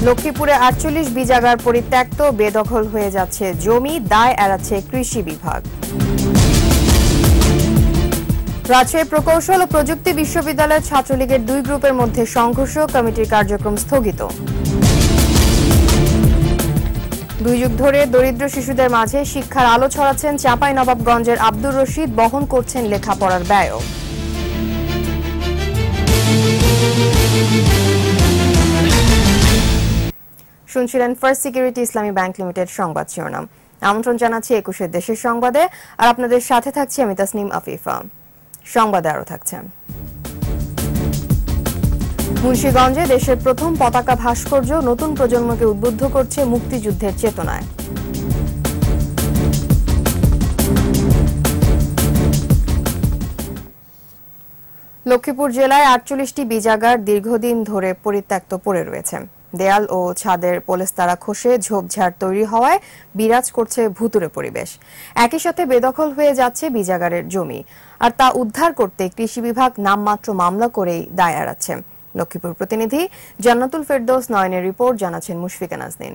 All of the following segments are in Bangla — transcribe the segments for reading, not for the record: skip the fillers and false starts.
লক্ষ্মীপুরে ৪৮ বিজাগার পরিত্যক্ত বেদখল হয়ে যাচ্ছে জমি, দায় এড়াচ্ছে কৃষি বিভাগ। রাজশাহী প্রকৌশল ও প্রযুক্তি বিশ্ববিদ্যালয়ের ছাত্রলীগের দুই গ্রুপের মধ্যে সংঘর্ষ, কমিটির কার্যক্রম স্থগিত। 2 যুগ ধরে দরিদ্র শিশুদের মাঝে শিক্ষার আলো ছড়াচ্ছেন চাঁপাইনবাবগঞ্জের আব্দুর রশিদ, বহন করছেন লেখাপড়ার ব্যয়ও। শুনছিলেন First Security Islami Bank Limited সংবাদ শিরোনাম। আমন্ত্রণ জানাচ্ছি 21 দেশের সংবাদে, আর আপনাদের সাথে থাকছি আমি তাসনিম আফিফা। সংবাদে আরো থাকছেন, মুন্সিগঞ্জে দেশের প্রথম পতাকা ভাস্কর্য নতুন প্রজন্মকে উদ্বুদ্ধ করছে মুক্তিযুদ্ধের চেতনায়। লক্ষ্মীপুর জেলায় ৪৮টি বিজাগার দীর্ঘদিন ধরে পরিত্যক্ত পড়ে রয়েছে। দেয়াল ও ছাদের পলেস্তারা খসে ঝোপঝাড় তৈরি হওয়ায় বিরাজ করছে ভুতুড়ে পরিবেশ। একই সাথে বেদখল হয়ে যাচ্ছে বিজাগারের জমি, আর তা উদ্ধার করতে কৃষি বিভাগ নামমাত্র মামলা করেই দায় এড়াচ্ছে। লক্ষ্মীপুর প্রতিনিধি জান্নাতুল ফেরদৌস নয়নের রিপোর্ট, জানাচ্ছেন মুশফিকা নাজনীন।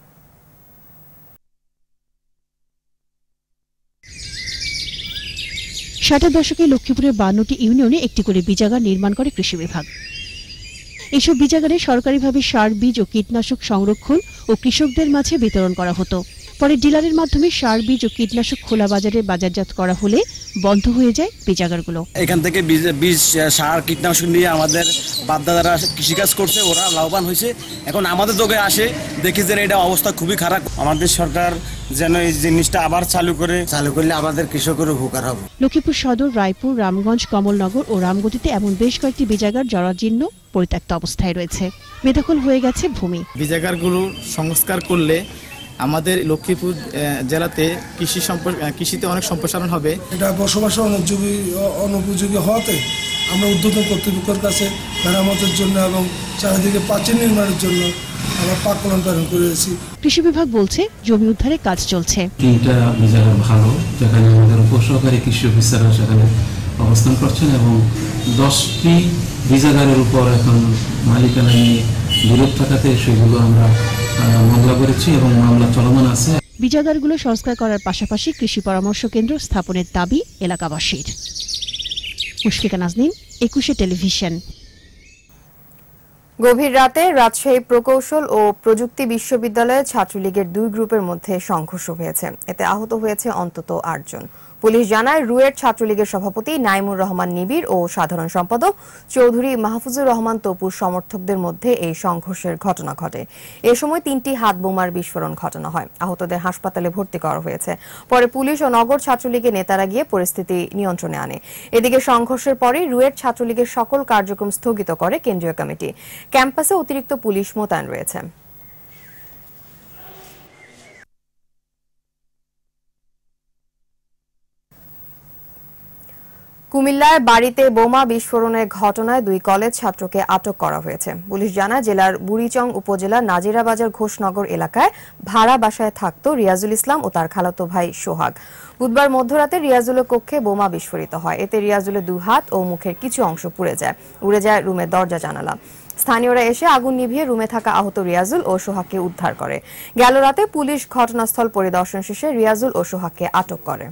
60-এর দশকে লক্ষ্মীপুরের 52টি ইউনিয়নে একটি করে বিজাগার নির্মাণ করে কৃষি বিভাগ। এইসব বিজাগারে সরকারিভাবে সার, বীজ ও কীটনাশক সংরক্ষণ ও কৃষকদের মাঝে বিতরণ করা হতো। পরে ডিলারের মাধ্যমে সার, বীজ ও কীটনাশক খোলা বাজারে বাজারজাত করা হলে বন্ধ হয়ে যায় বিজাগারগুলো। এখান থেকে বীজ, সার, কীটনাশক নিয়ে আমাদের বাপদাদারা কৃষিকাজ করছে, ওরা লাভবান হয়েছে। এখন আমাদের যোগে আসে দেখি যে এটা অবস্থা খুবই খারাপ। আমাদের সরকার যেন এই জিনিসটা আবার চালু করলে আমাদের কৃষকের উপকার হবে। লক্ষ্মীপুর সদর, রায়পুর, রামগঞ্জ, কমলনগর ও রামগতিতে এমন বেশ কয়েকটি বিজাগার জরাজীর্ণ পরিত্যক্ত অবস্থায় রয়েছে। বেদখল হয়ে গেছে ভূমি। বিজাগারগুলো সংস্কার করলে আমাদের লক্ষ্মীপুর জেলাতে কৃষিতে অনেক সম্প্রসারণ হবে। এটা বসবাসের অনুপযোগী হওয়াতে আমরা ঊর্ধ্বতন কর্তৃপক্ষের কাছে মেরামতের জন্য এবং চারিদিকে প্রাচীর নির্মাণের জন্য আমরা প্রাক্কলন প্রেরণ করেছি। কৃষি বিভাগ বলছে জমি উদ্ধারে কাজ চলছে। 3টা বিজাগার ভালো, যেখানে আমাদের উপসহকারী কৃষি অফিসাররা সেখানে অবস্থান করছেন, এবং 10টি বিজাগারের উপর এখন মালিকানা নিয়ে বিরোধ থাকাতে সেগুলো আমরা মামলা করেছি এবং মামলা চলমান আছে। বিজাগারগুলো সংস্কার করার পাশাপাশি কৃষি পরামর্শ কেন্দ্র স্থাপনের দাবি এলাকাবাসীর। মুশফিকা নাজনীন, 21 টেলিভিশন। গভীর রাতে রাজশাহী প্রকৌশল ও প্রযুক্তি বিশ্ববিদ্যালয়ের ছাত্রলীগের দুই গ্রুপের মধ্যে সংঘর্ষ হয়েছে। এতে আহত হয়েছে অন্তত 8 জন। পুলিশ জানায়, রুয়েট ছাত্রলীগের সভাপতি নাইমুর রহমান নিবিড় ও সাধারণ সম্পাদক চৌধুরী মাহফুজুর রহমান তপুর সমর্থকদের মধ্যে এই সংঘর্ষের ঘটনা ঘটে। এ সময় 3টি হাত বোমার বিস্ফোরণ ঘটানো হয়। আহতদের হাসপাতালে ভর্তি করা হয়েছে। পরে পুলিশ ও নগর ছাত্রলীগের নেতারা গিয়ে পরিস্থিতি নিয়ন্ত্রণে আনে। এদিকে সংঘর্ষের পরে রুয়েট ছাত্রলীগের সকল কার্যক্রম স্থগিত করে কেন্দ্রীয় কমিটি। ক্যাম্পাসে অতিরিক্ত পুলিশ মোতায়েন রয়েছে। কুমিল্লায় বাড়িতে বোমা বিস্ফোরণের ঘটনায় 2 কলেজ ছাত্রকে আটক করা হয়েছে। পুলিশ জানায়, জেলার বুড়িচং উপজেলার নাজিরাবাজার ঘোষনগর এলাকায় ভাড়া বাসায় থাকত রিয়াজুল ইসলাম ও তার খালাতো ভাই সোহাগ। বুধবার মধ্যরাতে রিয়াজুলের কক্ষে বোমা বিস্ফোরিত হয়। এতে রিয়াজুলের 2 হাত ও মুখের কিছু অংশ পুড়ে যায়। উড়ে যায় রুমের দরজা জানালা। স্থানীয়রা এসে আগুন নিভিয়ে রুমে থাকা আহত রিয়াজুল ও সোহাগকে উদ্ধার করে। গেল রাতে পুলিশ ঘটনাস্থল পরিদর্শন শেষে রিয়াজুল ও সোহাগকে আটক করে।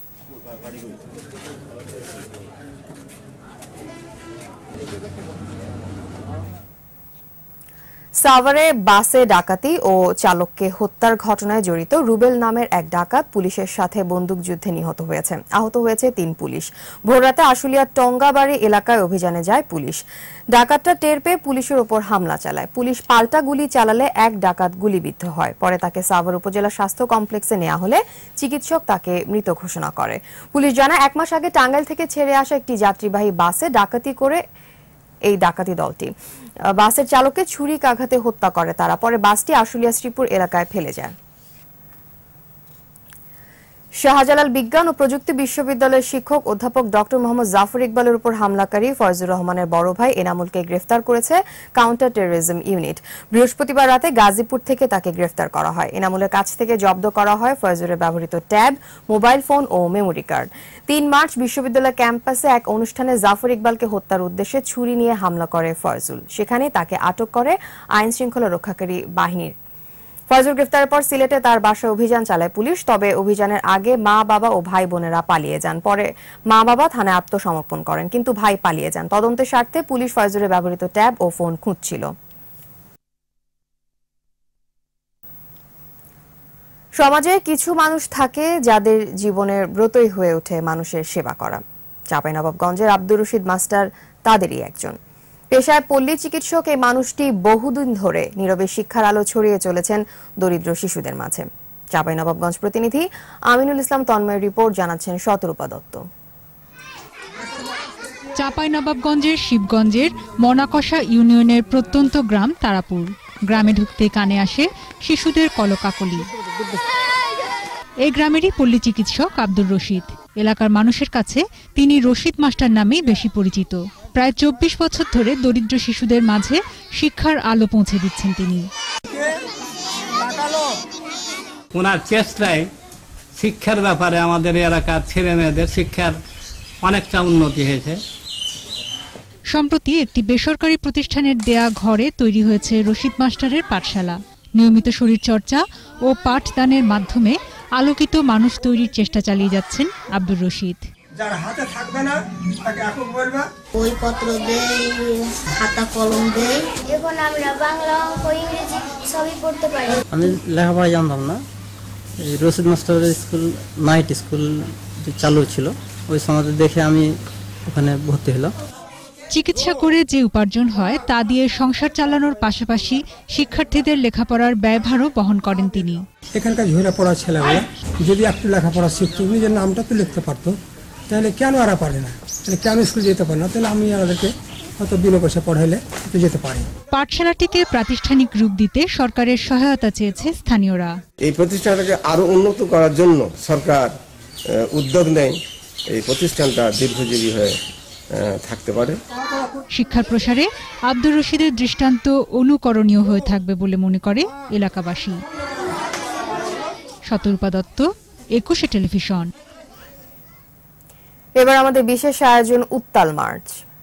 সাভারে বাসে ডাকাতি ও চালককে হত্যার ঘটনায় জড়িত রুবেল নামের এক ডাকাত পুলিশের সাথে বন্দুকযুদ্ধে নিহত হয়েছে। আহত হয়েছে 3 পুলিশ। ভোররাতে আশুলিয়ার টঙ্গাবাড়ি এলাকায় অভিযানে যায় পুলিশ। ডাকাতটা টের পেয়ে পুলিশের ওপর হামলা চালায়। পুলিশ পাল্টা গুলি চালালে এক ডাকাত গুলিবিদ্ধ হয়। পরে তাকে সাভার উপজেলা স্বাস্থ্য কমপ্লেক্সে নেওয়া হলে চিকিৎসক তাকে মৃত ঘোষণা করে। পুলিশ জানায়, 1 মাস আগে টাঙ্গাইল থেকে ছেড়ে আসা একটি যাত্রীবাহী বাসে ডাকাতি করে এই ডাকাতি দলটি বাসের চালককে ছুরিকাঘাতে হত্যা করে তারা। পরে বাসটি আশুলিয়া শ্রীপুর এলাকায় ফেলে যায়। শাহজালাল বিজ্ঞান ও প্রযুক্তি বিশ্ববিদ্যালয়ের শিক্ষক অধ্যাপক ডক্টর মোহাম্মদ জাফর ইকবালের উপর হামলাকারী ফয়জুর রহমানের বড় ভাই এনামুলকে গ্রেফতার করেছে কাউন্টার টেররিজম ইউনিট। বৃহস্পতিবার রাতে গাজীপুর থেকে তাকে গ্রেফতার করা হয়। এনামুলের কাছ থেকে জব্দ করা হয় ফয়জুরের ব্যবহৃত ট্যাব, মোবাইল ফোন ও মেমোরি কার্ড। ৩ মার্চ বিশ্ববিদ্যালয় ক্যাম্পাসে এক অনুষ্ঠানে জাফর ইকবালকে হত্যার উদ্দেশ্যে ছুরি নিয়ে হামলা করে ফয়জুল। সেখানে তাকে আটক করে আইন শৃঙ্খলা রক্ষাকারী বাহিনীর। ফয়জুল গ্রেফতারের পর সিলেটে তার বাসায় অভিযান চালায় পুলিশ। তবে অভিযানের আগে মা, বাবা ও ভাই বোনেরা পালিয়ে যান। পরে মা বাবা থানায় আত্মসমর্পণ করেন, কিন্তু ভাই পালিয়ে যান। তদন্তের স্বার্থে পুলিশ ফয়জুলের ব্যবহৃত ট্যাব ও ফোন খুঁজছিল। সমাজে কিছু মানুষ থাকে যাদের জীবনের ব্রতই হয়ে ওঠে মানুষের সেবা করা। চাঁপাইনবাবগঞ্জের আব্দুর রশিদ মাস্টার তাদেরই একজন। পেশায় পল্লী চিকিৎসক এই মানুষটি বহুদিন ধরে নীরবে শিক্ষার আলো ছড়িয়ে চলেছেন দরিদ্র শিশুদের মাঝে। চাঁপাইনবাবগঞ্জ প্রতিনিধি আমিনুল ইসলাম তন্ময়ের রিপোর্ট, জানাচ্ছেন শতরূপা দত্ত। চাঁপাইনবাবগঞ্জের শিবগঞ্জের মনাকষা ইউনিয়নের প্রত্যন্ত গ্রাম তারাপুর। গ্রামে ঢুকতে কানে আসে শিশুদের কলকাকলি। এই গ্রামেরই পল্লী চিকিৎসক আব্দুর রশিদ। এলাকার মানুষের কাছে তিনি রশিদ মাস্টার নামেই বেশি পরিচিত। প্রায় ২৪ বছর ধরে দরিদ্র শিশুদের মাঝে শিক্ষার আলো পৌঁছে দিচ্ছেন তিনি। ওনার চেষ্টায় শিক্ষার ব্যাপারে আমাদের এলাকার ছেলে মেয়েদের শিক্ষার অনেকটা উন্নতি হয়েছে। সম্প্রতি একটি বেসরকারি প্রতিষ্ঠানের দেয়া ঘরে তৈরি হয়েছে রশিদ মাস্টারের পাঠশালা। নিয়মিত শরীরচর্চা ও পাঠদানের মাধ্যমে আলোকিত মানুষ তৈরির চেষ্টা চালিয়ে যাচ্ছেন আব্দুর রশিদ। যার হাতে থাকবে না তাকে এখন বলবা, বইপত্র দেয়, খাতা কলম দেয়। এখন আমরা বাংলা, অঙ্ক, ইংরেজি সবই পড়তে পারি। আমি লেখাপড়া জানতাম না। রশিদ মাস্টারের স্কুল, নাইট স্কুল চালু ছিল, ওই সময় দেখে আমি ওখানে ভর্তি হলাম। চিকিৎসা করে যে উপার্জন হয় তা দিয়ে সংসার চালানোর পাশাপাশি শিক্ষার্থীদের লেখাপড়ার ব্যয়ভারও বহন করেন তিনি। এখানকার ঝরে পড়া ছেলেগুলো যদি একটু লেখাপড়া শিখতো, নিজের নামটা তো লিখতে পারতো, তাহলে কেন এরা পারে না? তাহলে কেন স্কুল যেতে পারে না? তাহলে আমি আমাদেরকে হয়তো বিনা পয়সা পড়াইলে যেতে পারি। পাঠশালাটিকে প্রাতিষ্ঠানিক রূপ দিতে সরকারের সহায়তা চেয়েছে স্থানীয়রা। এই প্রতিষ্ঠানটাকে আরো উন্নত করার জন্য সরকার উদ্যোগ নেয়, এই প্রতিষ্ঠানটা দীর্ঘজীবী হয়ে থাকতে পারে। শিক্ষার প্রসারে আব্দুর রশিদের দৃষ্টান্ত অনুকরণীয় হয়ে থাকবে বলে মনে করে এলাকাবাসী। শতরূপা দত্ত, ২১ টেলিভিশন। এবার আমাদের বিশেষ আয়োজন উত্তাল মার্চ।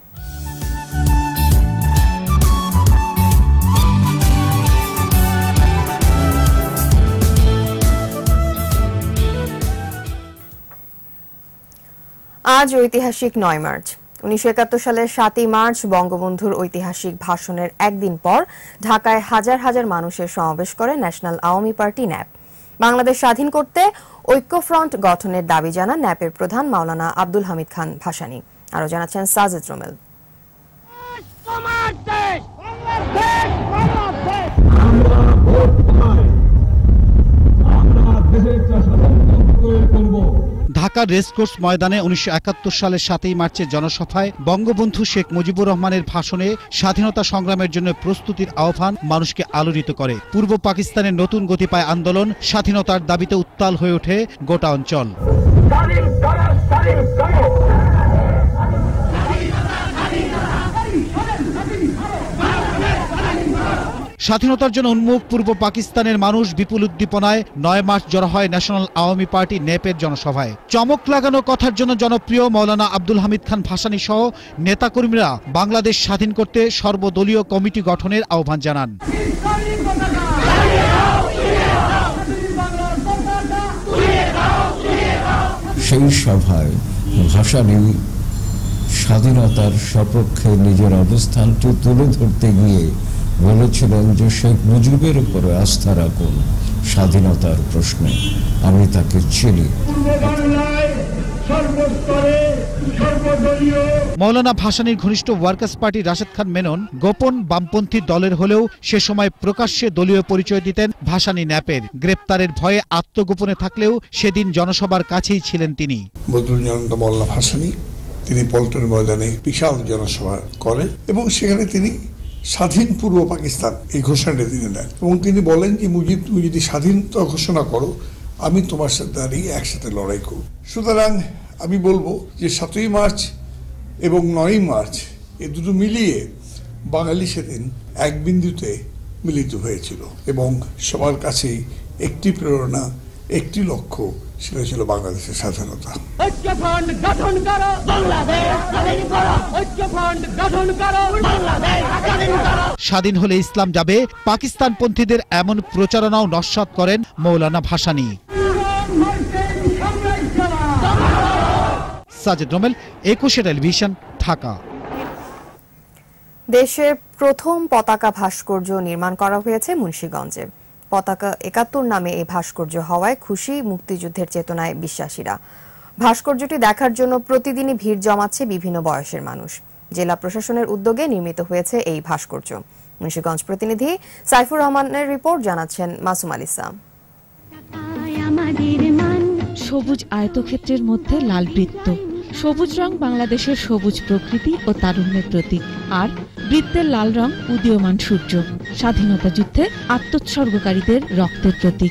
আজ ঐতিহাসিক ৯ মার্চ। ১৯৭১ সালের ৭ই মার্চ বঙ্গবন্ধুর ঐতিহাসিক ভাষণের একদিন পর ঢাকায় হাজার হাজার মানুষের সমাবেশ করে National Awami Party NAP. Bangladesh স্বাধীন করতে ঐক্যফ্রন্ট গঠনের দাবি জানান ন্যাপের প্রধান মাওলানা আব্দুল হামিদ খান ভাসানী। আরো জানাচ্ছেন সাজিদ রোমেল। ঢাকার রেসকোর্স ময়দানে ১৯৭১ সালের ৭ই মার্চের জনসভায় বঙ্গবন্ধু শেখ মুজিবুর রহমানের ভাষণে স্বাধীনতা সংগ্রামের জন্য প্রস্তুতির আহ্বান মানুষকে আলোড়িত করে। পূর্ব পাকিস্তানের নতুন গতি পায় আন্দোলন, স্বাধীনতার দাবিতে উত্তাল হয়ে ওঠে গোটা অঞ্চল। স্বাধীনতার জন্য উন্মুখ পূর্ব পাকিস্তানের মানুষ বিপুল উদ্দীপনায় ৯ মার্চ জড়ো হয় ন্যাশনাল আওয়ামী পার্টি ন্যাপের জনসভায়। চমক লাগানো কথার জন্য জনপ্রিয় মাওলানা আব্দুল হামিদ খান ভাসানী সহ নেতাকর্মীরা বাংলাদেশ স্বাধীন করতে সর্বদলীয় কমিটি গঠনের আহ্বান জানান। সেই সভায় ভাসানী স্বাধীনতার সপক্ষে নিজের অবস্থানটি তুলে ধরতে গিয়ে বলেছিলেন যে শেখ মুজিবের উপরে আস্থা রাখুন স্বাধীনতার প্রশ্নে, আমি তাকে চিনি। মৌলানা ভাসানীর ঘনিষ্ঠ ওয়ার্কার্স পার্টি রাশেদ খান মেনন গোপন বামপন্থী দলের হলেও সে সময় প্রকাশ্যে দলীয় পরিচয় দিতেন ভাসানী ন্যাপের। গ্রেপ্তারের ভয়ে আত্মগোপনে থাকলেও সেদিন জনসভার কাছেই ছিলেন তিনি। মৌলানা ভাসানী তিনি পল্টন ময়দানে বিশাল জনসভা করেন এবং সেখানে তিনি স্বাধীন পূর্ব পাকিস্তান এই ঘোষণাটা তিনি দেন এবং তিনি বলেন যে মুজিব, তুমি যদি স্বাধীনতা ঘোষণা করো আমি তোমার সাথে দাঁড়িয়ে একসাথে লড়াই করব। সুতরাং আমি বলবো যে 7ই মার্চ এবং 9ই মার্চ এই দুটো মিলিয়ে বাঙালি সেদিন এক বিন্দুতে মিলিত হয়েছিল এবং সবার কাছেই একটি প্রেরণা, একটি লক্ষ্য, সেটা ছিল বাংলাদেশের স্বাধীনতা। স্বাধীন হলে ইসলাম যাবে, পাকিস্তানপন্থীদের এমন প্রচারণাও নস্যাৎ করেন মৌলানা ভাসানী। সাজিদ রোমেল, একুশে টেলিভিশন, ঢাকা। দেশের প্রথম পতাকা ভাস্কর্য নির্মাণ করা হয়েছে মুন্সিগঞ্জে। পতাকা ৭১ নামে এই ভাস্কর্য হওয়ায় খুশি মুক্তিযুদ্ধের চেতনায় বিশ্বাসীরা। ভাস্কর্যটি দেখার জন্য প্রতিদিনই ভিড় জমাচ্ছে বিভিন্ন বয়সের মানুষ। জেলা প্রশাসনের উদ্যোগে নির্মিত হয়েছে এই ভাস্কর্য। মুন্সিগঞ্জ প্রতিনিধি সাইফুর রহমানের রিপোর্ট, জানাচ্ছেন মাসুম আলিসা। সবুজ আয়তক্ষেত্রের মধ্যে লাল বৃত্ত। সবুজ রং বাংলাদেশের সবুজ প্রকৃতি ও তারুণ্যের প্রতীক, আর বৃত্তের লাল রং উদীয়মান সূর্য, স্বাধীনতা যুদ্ধে আত্মোৎসর্গকারীদের রক্তের প্রতীক।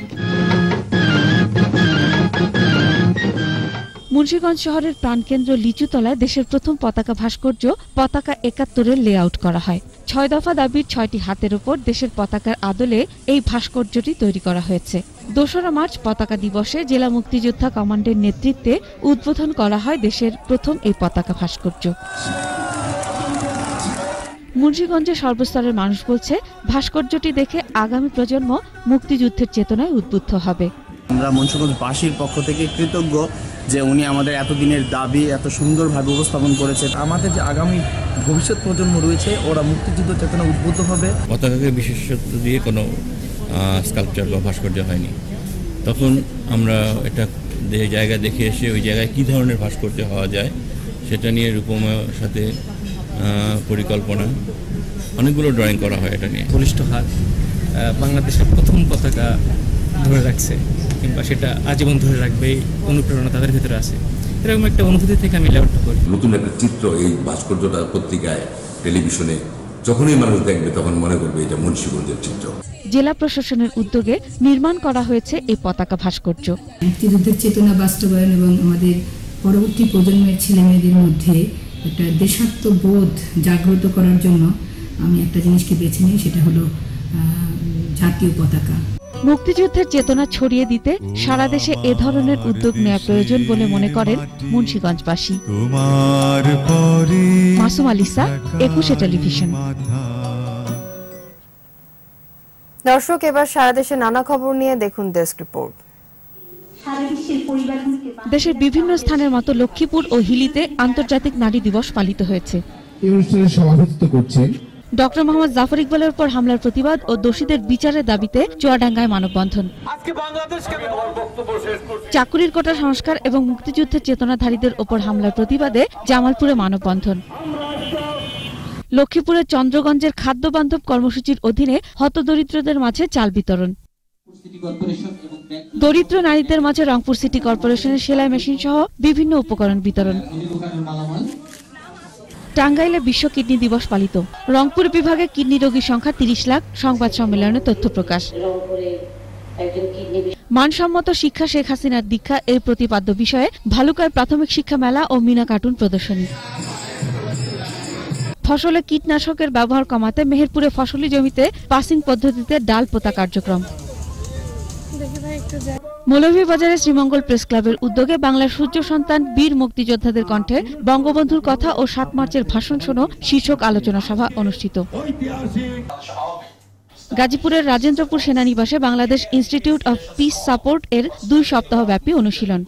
মুন্সিগঞ্জ শহরের প্রাণকেন্দ্র লিচুতলায় দেশের প্রথম পতাকা ভাস্কর্য পতাকা ৭১-এর লেআউট করা হয়। ৬ দফা দাবির ৬টি হাতের উপর দেশের পতাকার আদলে এই ভাস্কর্যটি তৈরি করা হয়েছে। ২রা মার্চ পতাকা দিবসে জেলা মুক্তিযোদ্ধা কমান্ডের নেতৃত্বে উদ্বোধন করা হয় দেশের প্রথম এই পতাকা ভাস্কর্য। মুন্সিগঞ্জের সর্বস্তরের মানুষ বলছে, ভাস্কর্যটি দেখে আগামী প্রজন্ম মুক্তিযুদ্ধের চেতনায় উদ্বুদ্ধ হবে। আমরা মুন্সিগঞ্জবাসীর পক্ষ থেকে কৃতজ্ঞ যে উনি আমাদের এতদিনের দাবি এত সুন্দরভাবে উপস্থাপন করেছে। আমাদের যে আগামী ভবিষ্যৎ প্রজন্ম রয়েছে, ওরা মুক্তিযুদ্ধ চেতনা উদ্বুদ্ধ হবে। পতাকাকে বিশেষত্ব দিয়ে কোনো স্কাল্পচার বা ভাস্কর্য হয়নি। তখন আমরা এটা যে জায়গা দেখে এসে ওই জায়গায় কী ধরনের ভাস্কর্য হওয়া যায় সেটা নিয়ে রূপময়ের সাথে পরিকল্পনা, অনেকগুলো ড্রয়িং করা হয় এটা নিয়ে। বলিষ্ঠ হাত বাংলাদেশের প্রথম পতাকা ধরে রাখছে, কিংবা সেটা আজীবন ধরে রাখবে, অনুপ্রেরণা তাদের ভিতরে আছে। এরকম একটা অনুভূতি থেকে আমি লেআউটটা করি। নতুন একটা চিত্র এই ভাস্কর্যটা পত্রিকায়, টেলিভিশনে যখনই মানুষ দেখবে তখন মনে করবে এটা মুন্সিগঞ্জের চিত্র। জেলা প্রশাসনের উদ্যোগে নির্মাণ করা হয়েছে এই পতাকা ভাস্কর্য। মুক্তিযুদ্ধের চেতনা বাস্তবায়ন এবং আমাদের পরবর্তী প্রজন্মের ছেলেমেয়েদের মধ্যে একটা দেশাত্মবোধ জাগ্রত করার জন্য আমি একটা জিনিসকে বেছে নিই, সেটা হলো জাতীয় পতাকা। মুক্তিযুদ্ধের চেতনা ছড়িয়ে দিতে সারা দেশে এ ধরনের উদ্যোগ নেওয়া প্রয়োজন বলে মনে করেন মুন্সিগঞ্জবাসী। মাসুম আলিসা, একুশে টেলিভিশন। দর্শক, এবার সারা দেশের নানা খবর নিয়ে দেখুন ডেস্ক রিপোর্ট। দেশের বিভিন্ন স্থানের মতো লক্ষ্মীপুর ও হিলিতে আন্তর্জাতিক নারী দিবস পালিত হয়েছে। এই অনুষ্ঠানে সভাপতিত্ব করছেন ডক্টর মোহাম্মদ জাফর ইকবালের উপর হামলার প্রতিবাদ ও দোষীদের বিচারের দাবিতে চুয়াডাঙ্গায় মানববন্ধন। চাকুরির কোটা সংস্কার এবং মুক্তিযুদ্ধের চেতনাধারীদের উপর হামলার প্রতিবাদে জামালপুরে মানববন্ধন। লক্ষ্মীপুরের চন্দ্রগঞ্জের খাদ্য বান্ধব কর্মসূচির অধীনে হতদরিদ্রদের মাঝে চাল বিতরণ। দরিদ্র নারীদের মাঝে রংপুর সিটি কর্পোরেশনের সেলাই মেশিন সহ বিভিন্ন উপকরণ বিতরণ। টাঙ্গাইলে বিশ্ব কিডনি দিবস পালিত। রংপুর বিভাগে কিডনি রোগীর সংখ্যা ৩০ লাখ, সংবাদ সম্মেলনে তথ্য প্রকাশ। মানসম্মত শিক্ষা, শেখ হাসিনার দীক্ষা এর প্রতিপাদ্য বিষয়ে ভালুকায় প্রাথমিক শিক্ষা মেলা ও মিনা কার্টুন প্রদর্শনী। ফসলে কীটনাশকের ব্যবহার কমাতে মেহেরপুরে ফসলি জমিতে পাসিং পদ্ধতিতে ডাল পোতা কার্যক্রম। মৌলভীবাজারে শ্রীমঙ্গল প্রেস ক্লাবের উদ্যোগে বাংলার সূর্য সন্তান বীর মুক্তিযোদ্ধাদের কণ্ঠে বঙ্গবন্ধুর কথা ও ৭ মার্চের ভাষণ শোনো শীর্ষক আলোচনা সভা অনুষ্ঠিত। গাজীপুরের রাজেন্দ্রপুর সেনানিবাসে Bangladesh Institute of Peace Support এর ২ সপ্তাহব্যাপী অনুশীলন।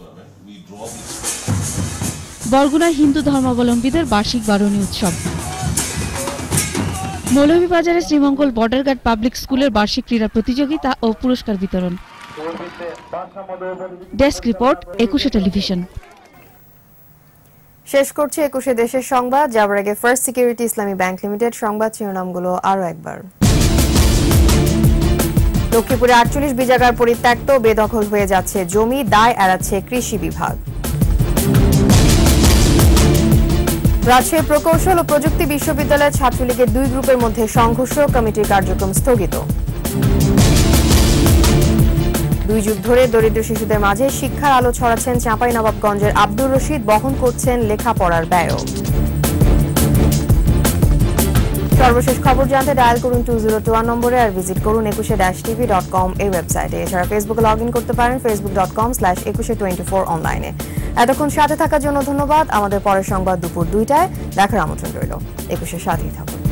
বরগুনায় হিন্দু ধর্মাবলম্বীদের বার্ষিক বারণী উৎসব। মৌলভীবাজারে শ্রীমঙ্গল বর্ডার গার্ড পাবলিক স্কুলের বার্ষিক ক্রীড়া প্রতিযোগিতা ও পুরস্কার বিতরণ। Desk report, Ekushey Television. শেষ করছে একুশে দেশের সংবাদ। যাবার আগে First Security Islami Bank Limited সংবাদ শিরোনামগুলো আরো একবার। লক্ষ্মীপুরে ৪৮ বিজাগার পরিত্যক্ত, বেদখল হয়ে যাচ্ছে জমি, দায় এড়াচ্ছে কৃষি বিভাগ। রাজশাহী প্রকৌশল ও প্রযুক্তি বিশ্ববিদ্যালয়ের ছাত্রলীগের 2 গ্রুপের মধ্যে সংঘর্ষ, কমিটির কার্যক্রম স্থগিত। 2 যুগ ধরে দরিদ্র শিশুদের মাঝে শিক্ষার আলো ছড়াচ্ছেন চাঁপাইনবাবগঞ্জের আব্দুর রশিদ, বহন করছেন লেখাপড়ার ব্যয়ও। সর্বশেষ খবর জানতে ডায়াল করুন 2021 নম্বরে আর ভিজিট করুন 21-tv.com এই ওয়েবসাইটে। এছাড়া ফেসবুকে লগ ইন করতে পারেন facebook.com/2124 অনলাইনে। এতক্ষণ সাথে থাকার জন্য ধন্যবাদ। আমাদের পরের সংবাদ দুপুর 2টায় দেখার আমন্ত্রণ রইল। 21-এর সাথেই থাকুন।